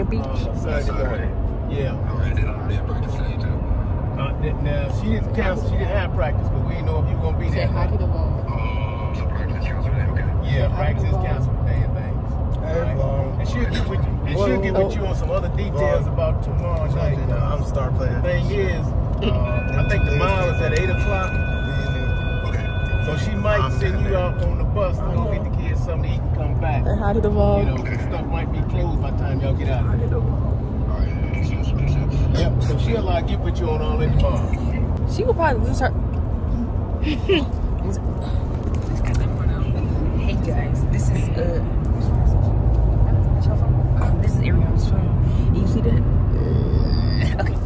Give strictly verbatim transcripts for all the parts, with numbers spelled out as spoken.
Beach? Uh, Saturday morning. Yeah. Uh, now, she didn't cancel. She didn't have practice, but we didn't know if you were going to be there. Say hi to the wall. Yeah, practice is canceled today and things. Right. And she'll get with you. And she'll get with you on some other details about tomorrow night. I'm a star player. The thing is, uh, I think the mile is at eight o'clock. So she might send you out on the bus to go get the kids something to eat and come back. Say hi to the wall. You know, stuff might be closed by the time y'all get out of here. Yep, so she'll uh, get with you on all that tomorrow. She will probably lose her. Hey guys, this is uh, um, this is Ariana's phone. You see that? Uh, okay.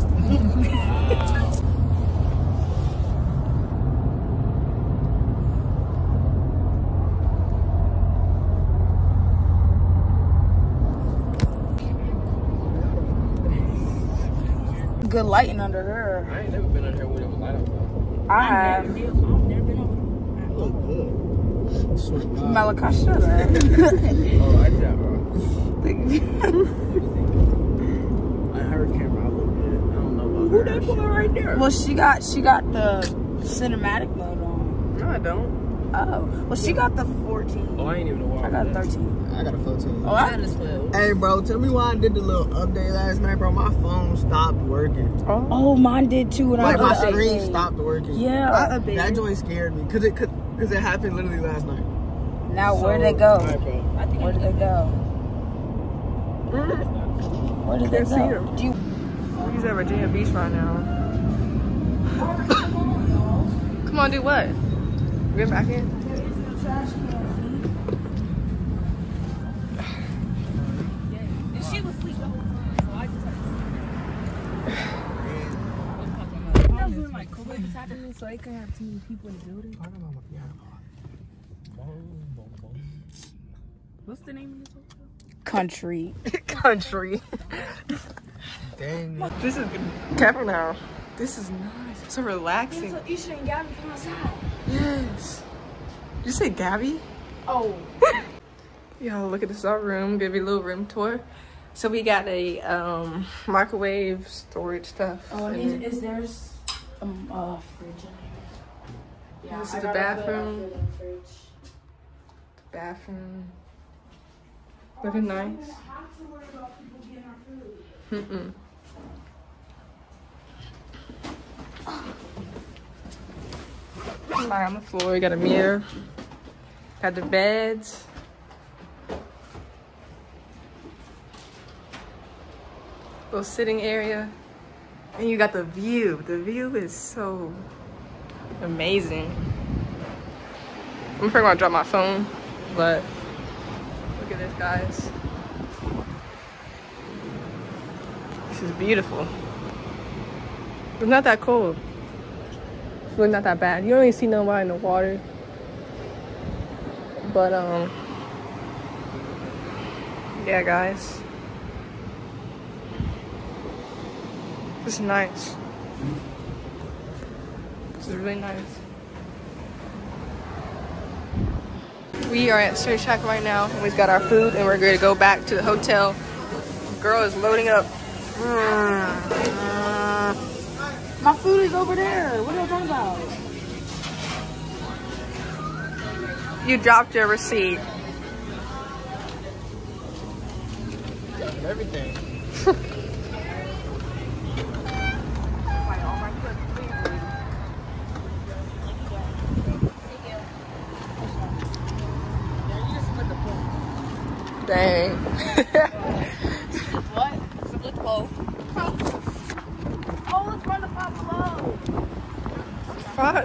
Good lighting under her. I ain't never been under here with a light on. I have. You look good. Malachi, shut up. Oh, I got bro. I heard camera. I look good. I don't know about Who her. that boy right there? Well, she got she got the cinematic mode on. No, I don't. Oh, well, she got the fourteen. Oh, I ain't even know why. I got thirteen. I got a fourteen. Oh, I got a twelve. Hey, bro, tell me why I did the little update last night, bro. My phone stopped working. Oh, oh mine did too. When Like, I my updated. screen stopped working. Yeah, I updated. That joint scared me. Because it, could, cause it happened literally last night. Now, So, where did they go? all right, bro. Where did they go? Where did they Can't see go? them. Do you He's at Virginia Beach right now. Come on, do what? Get back in. She was asleep the whole time, so I just had to like COVID was happening, so they couldn't have too many people in the building. What's the name of this hotel? Country. Country. Dang. This is careful now. This is nice. So relaxing. You shouldn't got me from outside. Yes. Did you say Gabby? Oh. Y'all look at this our room. Give you a little room tour. So we got a um, microwave storage stuff. Oh, and and is, is there's um uh fridge in here? Yeah, this I is the gotta put our bathroom. food in the fridge. Bathroom. Looking nice. Have to worry about people getting our food. Mm-mm. Lie on the floor. You got a mirror. Got the beds. Little sitting area. And you got the view. The view is so amazing. I'm probably gonna drop my phone, but look at this, guys. This is beautiful. It's not that cold. It's really not that bad. You don't even see nobody in the water. But, um, yeah, guys. This is nice. This is really nice. We are at Surf Shack right now, and we've got our food, and we're going to go back to the hotel. Girl is loading up. My food is over there. What are you talking about? You dropped your receipt. Everything. Dang. What? Split the bowl. Oh, let's run the Five Below. Fuck.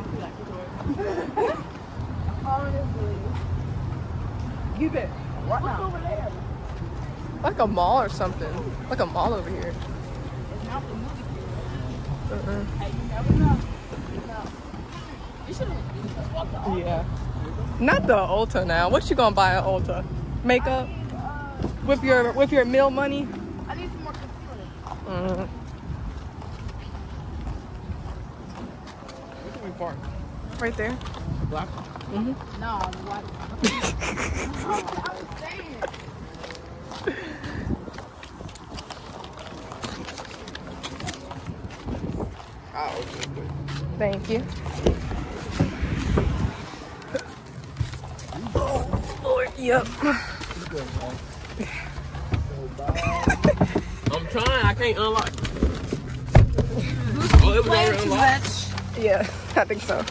Honestly. Give it. What What's now? Over there? Like a mall or something. Like a mall over here. It's not the movie theater. Uh-uh. Hey, you never know. You know. You should have walked the Ulta. Yeah. Not the Ulta now. What you gonna buy at Ulta? Makeup? With your with your meal money? I need some more concealer. Uh, Where can we park? right there. The black one? Mm-hmm. No, the white one. I was saying. I'll open it quick. Thank you. Oh, Lord, yep. I'm trying. I can't unlock. Oh, it was already unlocked. Yeah, I think so.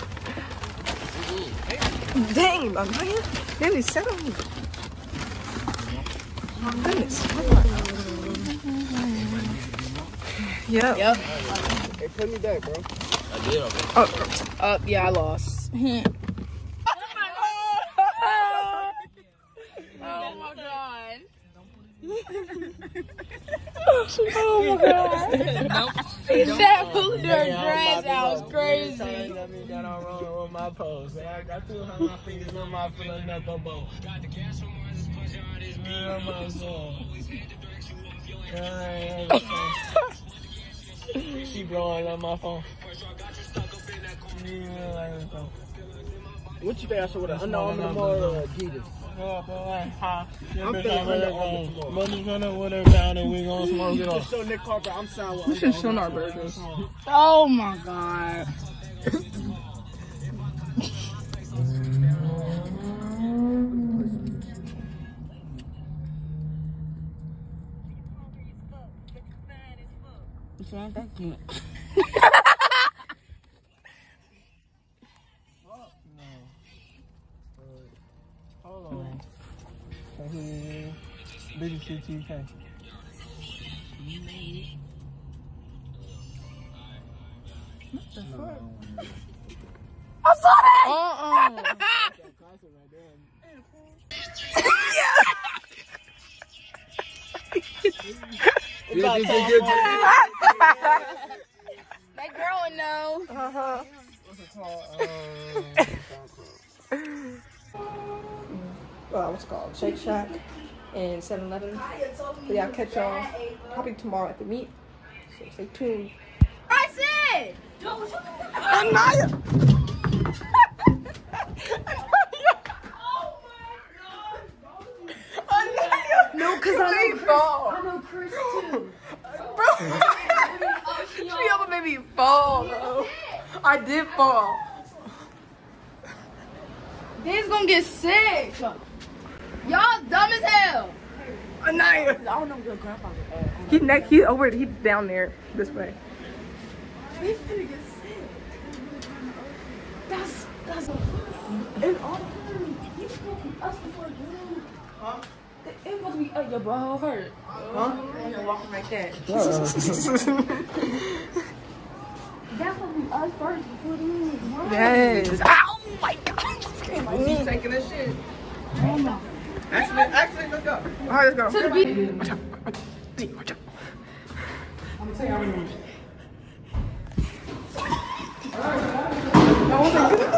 Dang, I'm lying. Nearly seven. Oh my goodness. Yep. Yep. Hey, put me back, bro. I did already. Oh, Uh, yeah, I lost. oh my god. Oh my god. Nope. He said pull your grass out. Crazy. Let me get on rolling with my pose. I got two hundred fingers on my feeling up a bow. Got the gas from Mars, punch out his beat. My soul. She blowing on my phone. What you think I should with an Under Armour tomorrow or Adidas? I'm feeling Under Armour tomorrow. Money's gonna with her down and we gonna smoke it off. Show Nick Carter, I'm signed with We should show our burgers. Oh my god. She ain't that cute. Hold on. Biggie C T K. You made it. What the fuck? I saw that! Uh-uh. That girl would know. Uh-huh. What's it called? Um, Uh, what's it called? Shake Shack and seven eleven. So yeah, I'll catch y'all probably tomorrow at the meet. So stay tuned. I said! Anaya! Anaya! No, because I know fall. I know Chris too. Bro, she almost made me fall, bro. I did fall. They's gonna get sick. Y'all dumb as hell. Anaya! I don't know your grandfather. He neck. He over. He down there this way. He's gonna get sick. That's that's. And all the time, he's supposed to be us before you. Huh? It's supposed to be uh, your bro hurt. Huh? And you're walking like that. That's supposed to be us first before you. Yes. Ow! My God. He's taking this shit. Oh my. Actually, actually, let's go. All right, let's go. To the beat. Watch out. Watch out. I'm gonna tell you how many. That wasn't good.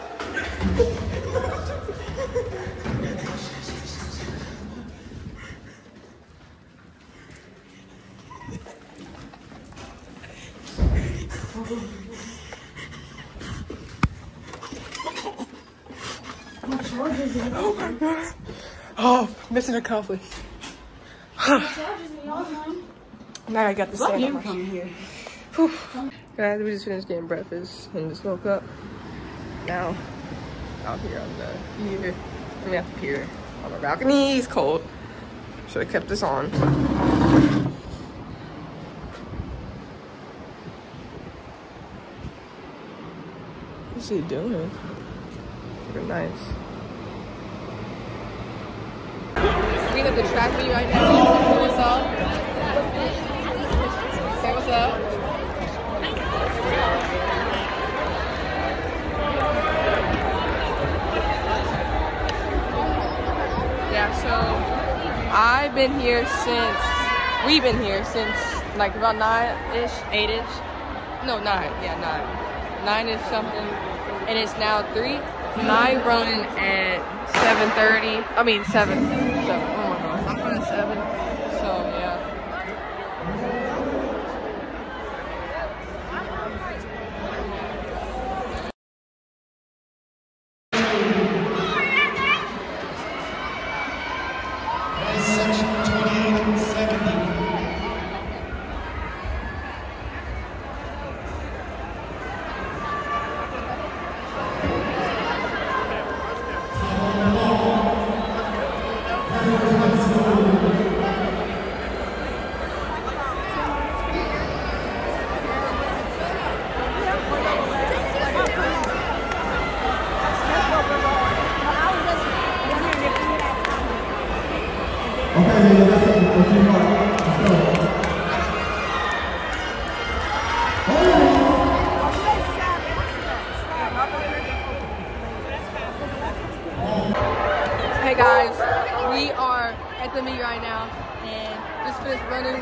Oh my god. Oh, missing a conflict. Now I got the stand on my Come here. Whew. Guys, we just finished getting breakfast and just woke up. Now, out here on the pier. I mean, not the pier. On the balcony. It's cold. Should have kept this on. What's he doing? Super nice. We at the track meet right now. What's up? Say what's up. Yeah, so I've been here since, we've been here since like about nine-ish, eight-ish. No, nine, yeah, nine. Nine-ish something, and it's now three. Nine running at seven thirty. I mean seven. So, oh my god, I'm running seven. So yeah. cycling meet right now, and just finished running.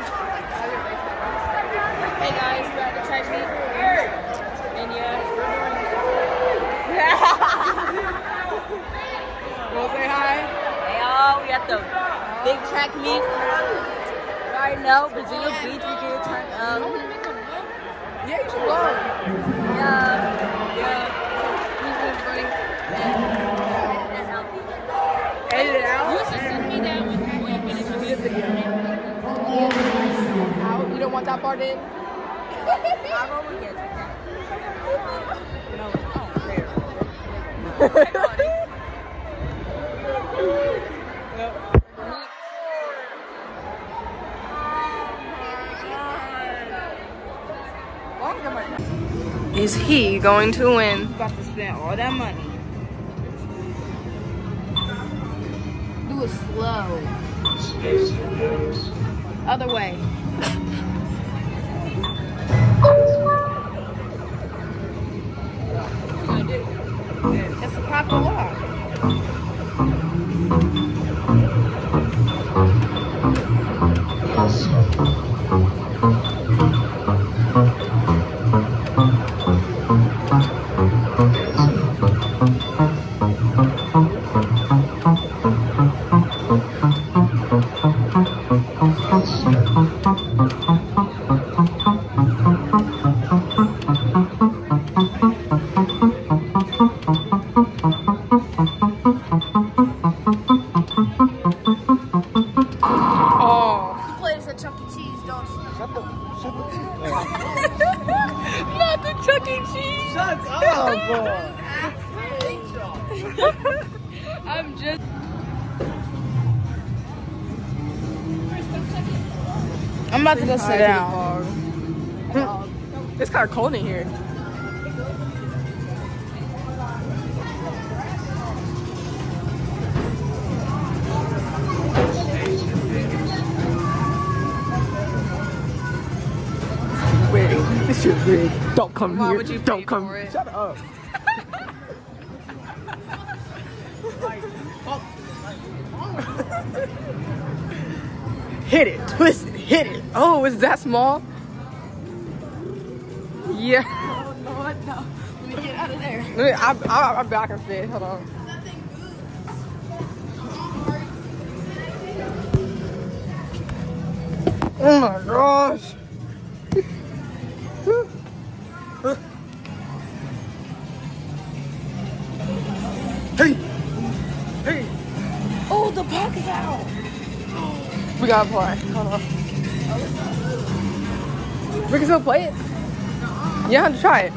Hey guys, we're at the track meet, and yeah, we're doing. We'll say hi. Hey y'all, we at the big track meet. Right now, Virginia Beach, we can turn up. Yeah, you should vlog. Yeah. Yeah. He's just running. Edit it out. You should send me that when you finish the video. Out. You don't want that part in? I'm over here. No, I don't care. Yep. Is he going to win? About to spend all that money. Do it slow. Other way. That's a proper walk. Not the Chuck E. Cheese. Shut up, boy. I'm just. I'm about to go sit down. It's kind of cold in here. This shit big. Don't come Why here. would you Don't pay come. for it? Shut up. Hit it. Twist it. Hit it. Oh, is that small? Yeah. Oh, Lord, no. Let me get out of there. Let me, I, I, I'm back and fit. Hold on. Oh my gosh. Hey. Hey. Oh, the puck is out. We gotta play. Hold on. We can still play it. You have to try it.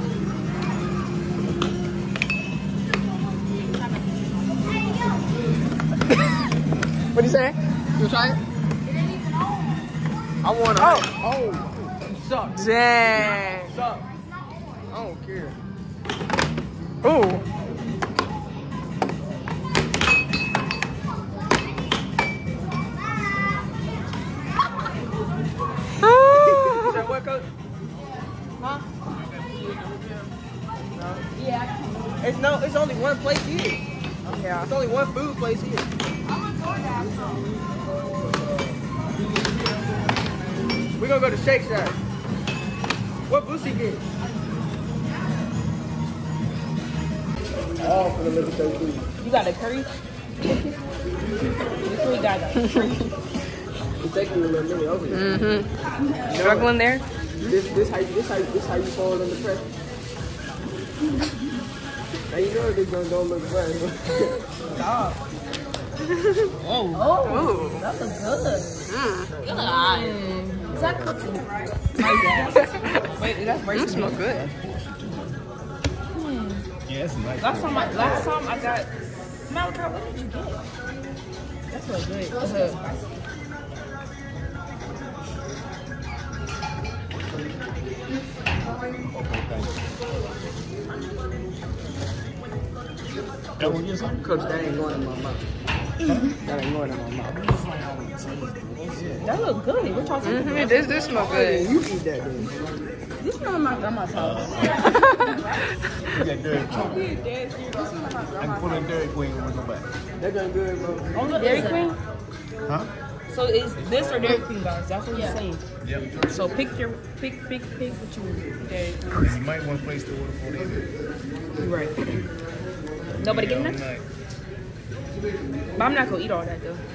What do you say? You try it? I want to. Oh. Oh. You suck. Dang. You suck. I don't care. Ooh. Is that what, Coach? Huh? No. Yeah. It's no. It's only one place here. Yeah. It's only one food place here. We're gonna go to Shake Shack. What Boosie get? All for the liver thirty-three. You got a curry? This we got a curry. It's taking me a little minute over here. Mm-hmm. Struggling there? This, this how you, this how you, this how you fold under pressure. Now you know this gonna go look bad. Stop. Oh. Oh, that looks good. Mm. Good. Is that cooking? Wait, is that Mm, racing? smells good. Yeah, it's nice. Last time I, last time I got, Malachi, what did you get? That smells good. That's good. That one get something? Coach, that ain't going in my mouth. That ain't going in my mouth. That looks good. What y'all think? Mm-hmm. This, this smells Yeah, good. you eat that then. This smell my grandma's house. Yeah, Dairy Queen. This smell my I can put in Dairy Queen when we go back. That done good, bro. Dairy Queen? Huh? So is this or Dairy Queen, guys? That's what Yeah. he's saying. Yep. So pick your pick pick pick what you want. Dairy Queen. And you might want to place the order for them. You're right. Nobody getting that? Night. But I'm not gonna eat all that though.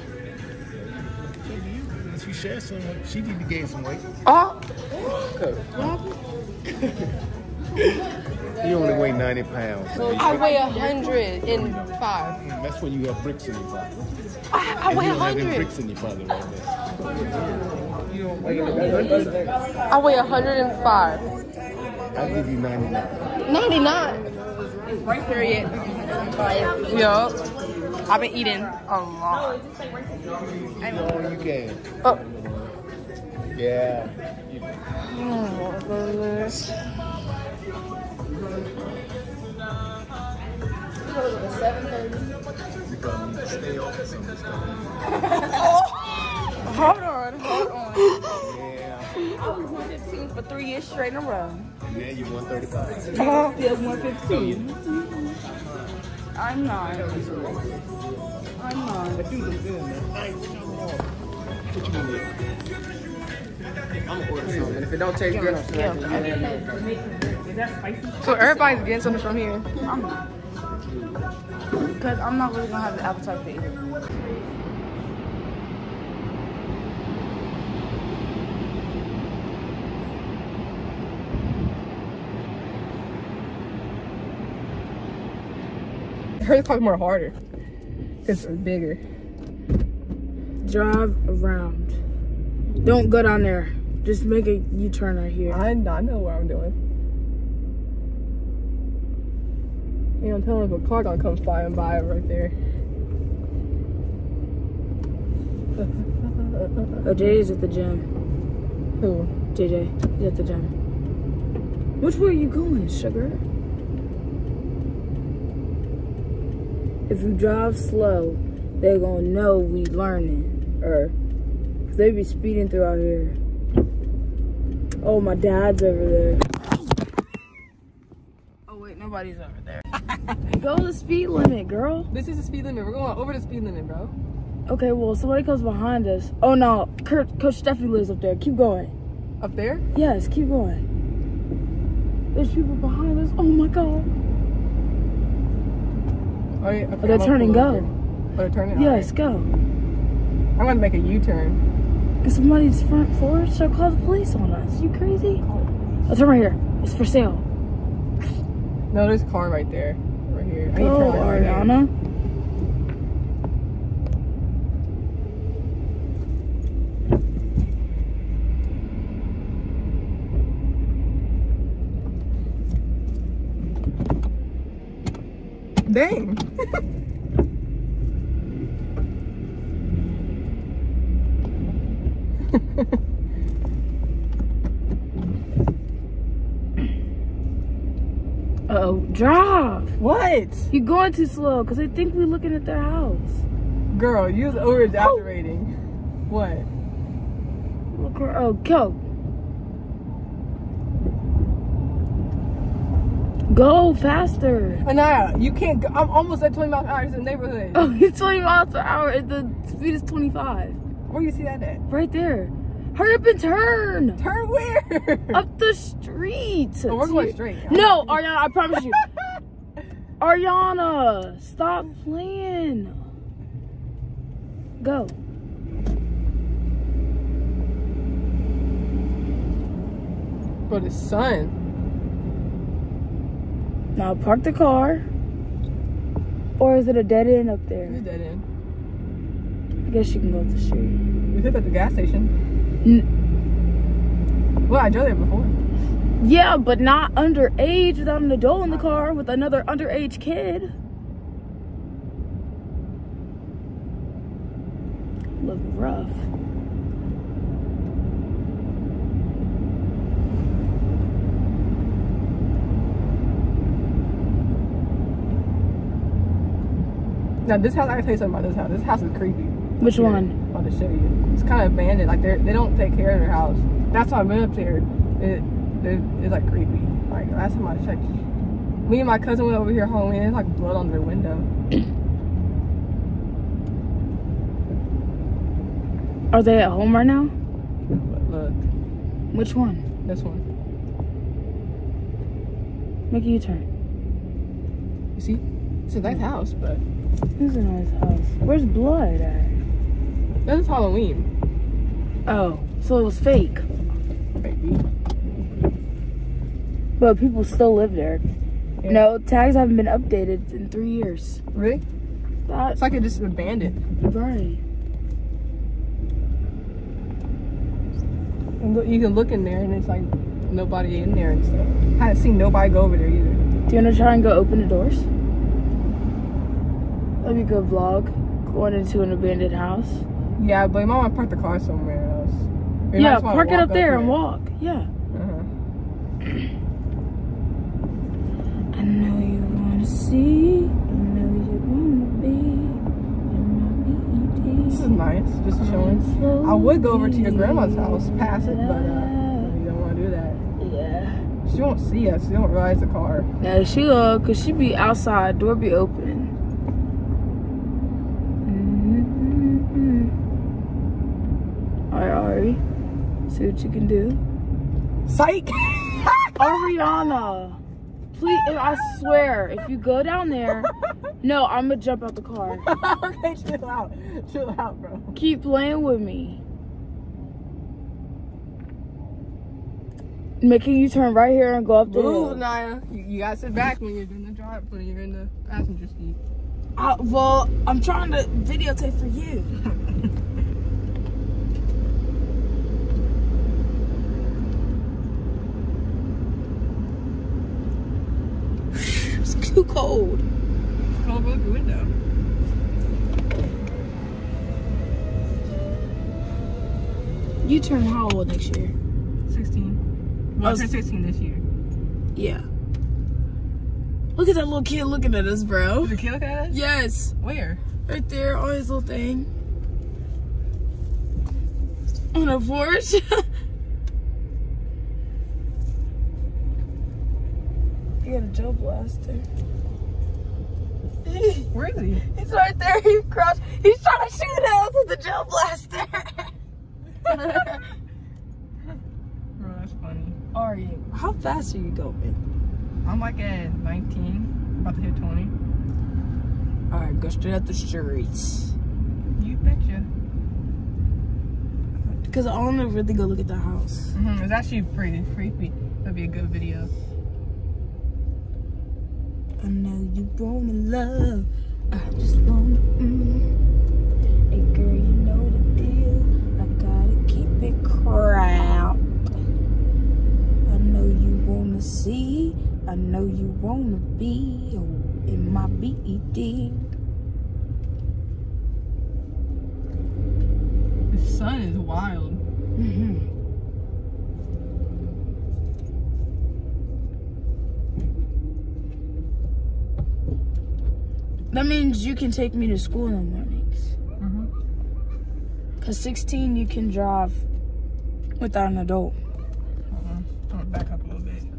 If you share some, she need to gain some weight. Oh, You only weigh ninety pounds. I weigh a hundred and five. That's when you have bricks in your pocket. I, I weigh a You don't have any hundred. bricks in your pocket right now. I weigh a hundred and five. I'll give you ninety-nine. Ninety-nine. Right here yet. Yup. I've been eating a lot. Oh, you can. Oh. Yeah. You, Oh my goodness. Hold on, hold on. yeah. I was one fifteen for three years straight in a row. Yeah, you one thirty-five. Still one fifteen. I'm not. I'm not. But you look good, man. I ain't talking about. What you need? I'm gonna order something. If it don't taste good, I'm smacking Is that spicy? So everybody's getting something from here. I'm not. Because I'm not really going to have the appetite to eat it. Hers probably more harder. It's bigger. Drive around. Don't go down there. Just make a U-turn right here. I, I know what I'm doing. You know, tell them if a car gonna come flying by right there. Oh, Jay is at the gym. Who? J J is at the gym. Which way are you going, sugar? If you drive slow, they're gonna know we learning. Or, cause they be speeding through out here. Oh, my dad's over there. Oh wait, nobody's over there. Go the speed limit, girl. This is the speed limit. We're going over the speed limit, bro. Okay, well, somebody comes behind us. Oh no, Kurt, Coach Steffi lives up there. Keep going. Up there? Yes, keep going. There's people behind us. Oh my god. Oh, yeah, okay, Oh, they're I'm gonna turning, pull go. over. Oh, they're turning? Yes, go. I'm gonna make a U-turn. Cause somebody's front forward, so call the police on us. You crazy? Oh, turn right here. It's for sale. No, there's a car right there. Right here. I need to Go, turn it right here. Ariana. Dang. Uh-oh, drive. What? You're going too slow because they think we're looking at their house. Girl, you was over exaggerating. What? Look where, oh, go. Go faster. Anaya, you can't go. I'm almost at twenty miles per hour in the neighborhood. Oh, it's twenty miles per hour and the speed is twenty-five. Where you see that at? Right there. Hurry up and turn. Turn where? Up the street. Oh, we're going straight. No, Ariana, I promise you. Ariana, stop playing. Go. For the sun. Now park the car. Or is it a dead end up there? It's dead end. I guess you can go up the street. We hit at the gas station. N Well, I drove there before. yeah, but not underage without an adult in the car with another underage kid. Look rough. Now, this house, I can tell you something about this house. This house is creepy. Which Here, one? I'm about to show you. It's kind of abandoned. Like, they they don't take care of their house. That's why I went up there. It, it, it's like creepy. Like, last time I checked, me and my cousin went over here home and there's like blood on their window. Are they at home right now? Look. Which one? This one. Make a U-turn. You see? It's a nice house, but... This is a nice house. Where's blood at? This is Halloween. Oh, so it was fake. Maybe. But people still live there. Yeah. No, tags haven't been updated in three years. Really? That, It's like it just abandoned. right. And look, you can look in there and it's like nobody in there and stuff. I haven't seen nobody go over there either. Do you want to try and go open the doors? That'd be a good vlog. Going into an abandoned house. Yeah, but you might want to park the car somewhere else. Or you might Yeah, just wanna park it walk up there and there. walk. Yeah. Uh-huh. I know you want to see. I know you want to be. This is nice, just chilling. I would go over to your grandma's house, pass it, but uh, you don't want to do that. Yeah. She won't see us. She don't realize the car. No, she will, cause she be outside, door be open. Mm-hmm. All right, Ari, see what you can do. Psych! Ariana, please, I swear, if you go down there, no, I'm gonna jump out the car. Okay, chill out. Chill out, bro. Keep playing with me. Making you turn right here and go up the hill. Move, Naya. You, you gotta sit back when you're in the drive, when you're in the passenger seat. Uh, well, I'm trying to videotape for you. It's too cold. It's cold out the window. You turn how old next year? sixteen. Well, I was- turned sixteen this year. Yeah. Look at that little kid looking at us, bro. Is the kid looking at us? Yes. Where? Right there on his little thing. On a porch. He got a Joe Blaster. Where is he? He's right there. He's crouched. He's trying to shoot us with the Joe Blaster. Bro, that's funny. Are you? How fast are you going? I'm like at nineteen, about to hit twenty. All right, go straight up the streets. You betcha. Because I want to really go look at the house. Mm-hmm. It's actually pretty creepy. That'd be a good video. I know you wanna love. I just wanna. Mm. Hey girl, you know the deal. I gotta keep it crowd. I know you wanna see. I know you wanna be oh, in my B E D. The sun is wild. Mm-hmm. That means you can take me to school in the mornings. Mm-hmm. Cause sixteen, you can drive without an adult. Uh-huh. I'm gonna back up a little bit.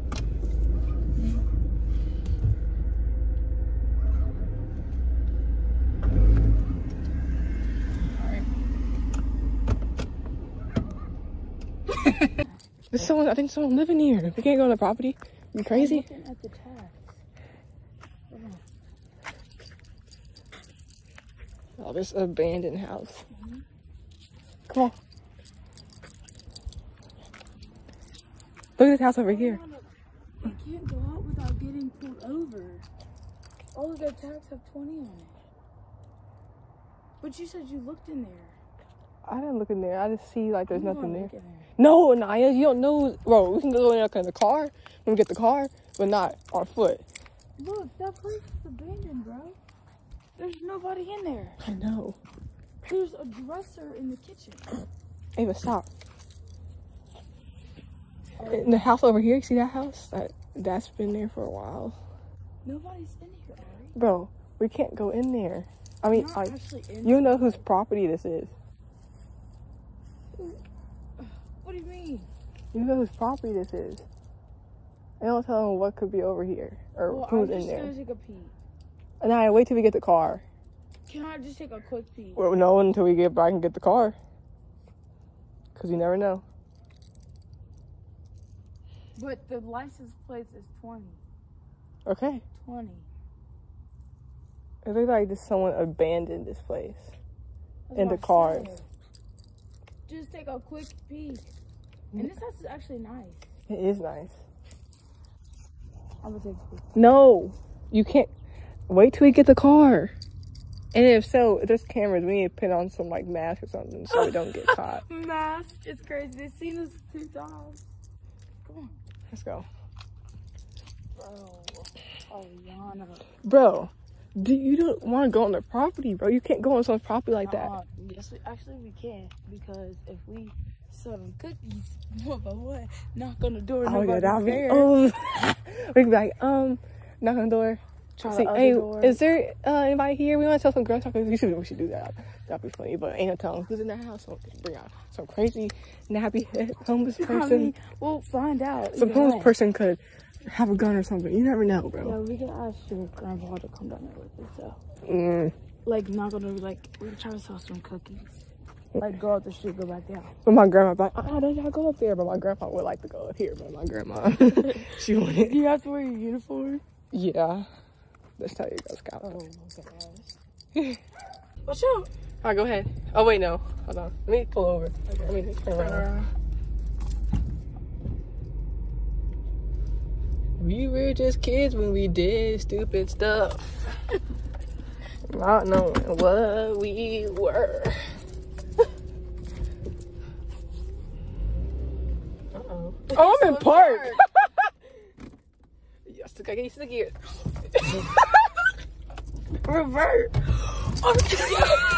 Alright. There's someone, I think someone living here. We can't go on the property. You crazy? I'm looking at the tags. Oh, this abandoned house. Mm-hmm. Come on. Look at this house over here. They can't go out without getting pulled over. All of their tags have twenty on it. But you said you looked in there. I didn't look in there. I just see like there's I'm nothing gonna there. look in there. No, Naya, you don't know. Bro, we can go in there in the car when we get the car, but not on foot. Look, that place is abandoned, bro. There's nobody in there. I know. There's a dresser in the kitchen. Ava, stop. In the house over here, you see that house? That, that's been there for a while. Nobody's in here, Ari. Bro, we can't go in there. I mean, Not like, actually in you know whose property this is. What do you mean? You know whose property this is. I don't tell them what could be over here or Well, who's I'm in just there. gonna take a peek. And I wait till we get the car. Can I just take a quick peek? Well, no, until we get back and get the car. Cause you never know. But the license plate is twenty. Okay. twenty. It looks like this someone abandoned this place. That's In the what I cars. said. Just take a quick peek. And this house is actually nice. It is nice. I'm gonna take a peek. No, you can't. Wait till we get the car. And if so, if there's cameras, we need to put on some like mask or something so we don't get caught. Mask. It's crazy. They've seen us two times. Come on. Let's go. Bro. Oh, Yana. Bro, do you don't want to go on their property, bro? You can't go on someone's property like that. Uh-uh. Yes, we, actually we can. Because if we sell them cookies, what about what? Knock on the door. Oh yeah, that'll be. there. Um, we can be like, um, knock on the door. Try Say, the other hey, door. is there uh, anybody here? We want to tell some girl talk. We should, we should do that. That'd be funny. But ain't no telling who's in that house. So bring out some crazy, nappy head homeless person. I mean, we'll find out. Some either homeless way. person could have a gun or something. You never know, bro. Yeah, we can ask your grandpa to come down there with us. So. Mm. Like, not gonna, like, we're trying to sell some cookies. Like, go up the street, go back down. But my grandma's like, oh, don't y'all go up there. But my grandpa would like to go up here. But my grandma, she wouldn't. You have to wear your uniform? Yeah. Let's tell you, Girl Scout. Oh, okay. Watch out. All right, go ahead. Oh, wait, no. Hold on. Let me pull over. Okay. Let me turn around. We were just kids when we did stupid stuff. Not knowing what we were. Uh-oh. Oh, I'm in park. Yes, I get used to the gear. Revert. Oh,